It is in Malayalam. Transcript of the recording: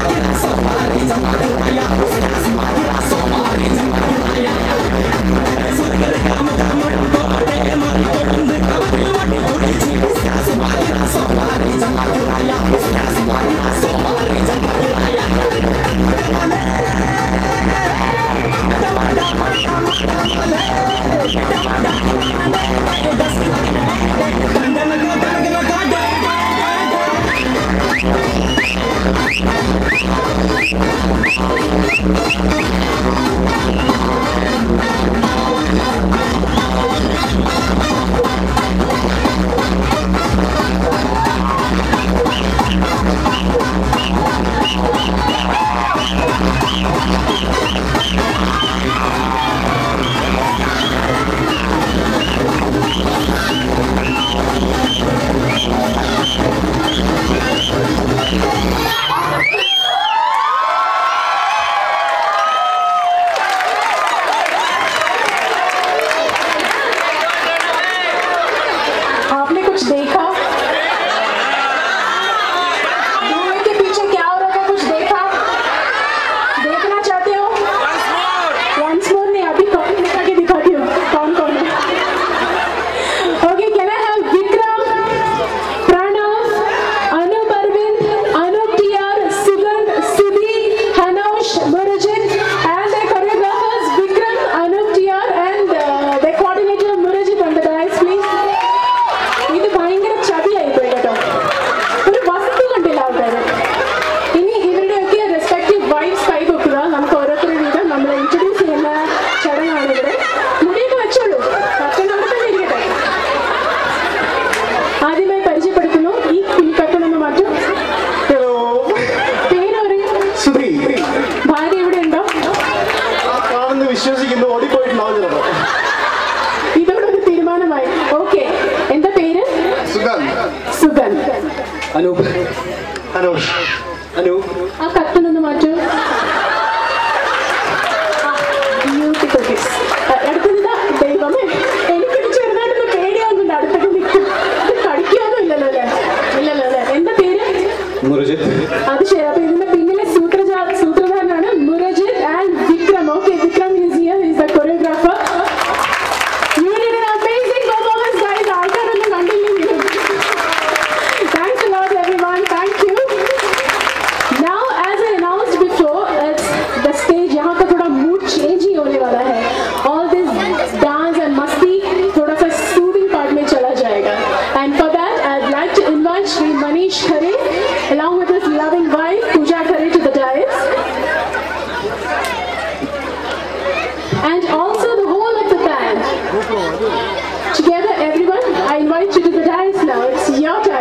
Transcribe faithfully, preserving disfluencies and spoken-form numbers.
Anoop. Anoop. Anoop. ആ കട്ടനൊന്ന് മാറ്റൂ. Beautiful kiss. അടുത്തത് ദൈവമേ, എനിക്ക് ചെറുതായിട്ടൊന്ന് പേടിയാവുന്നുണ്ട്. അടുത്തൊക്കെ നിൽക്കും. കടിക്കാനൊന്നും ഇല്ലല്ലോ അല്ലേ? ഇല്ലല്ലോ അല്ലേ? എന്താ പേര്? മുരജിത്ത്. അത് ശരി. അപ്പൊ ഇതിന്റെ പിന്നിലെ സൂത്രജാ സൂത്രധാരനാണ് Murajith and Vikram. Okay, Vikram is here. Is the choreographer. You did an amazing performance, guys. ആൾക്കാരൊന്നും കണ്ടില്ലെങ്കിലും. Thanks a lot, everyone. Thank you. Now, as I announced before, it's the stage. यहाँ का थोड़ा mood change ही होने वाला है. All this dance and मस्ती थोड़ा सा soothing part में चला जाएगा. And for that, I'd like to invite Shri Manish Khare, along with his loving wife Pooja Khare, to the dais. And also the whole of the band. Together, everyone, I invite you to the dais now. It's your turn.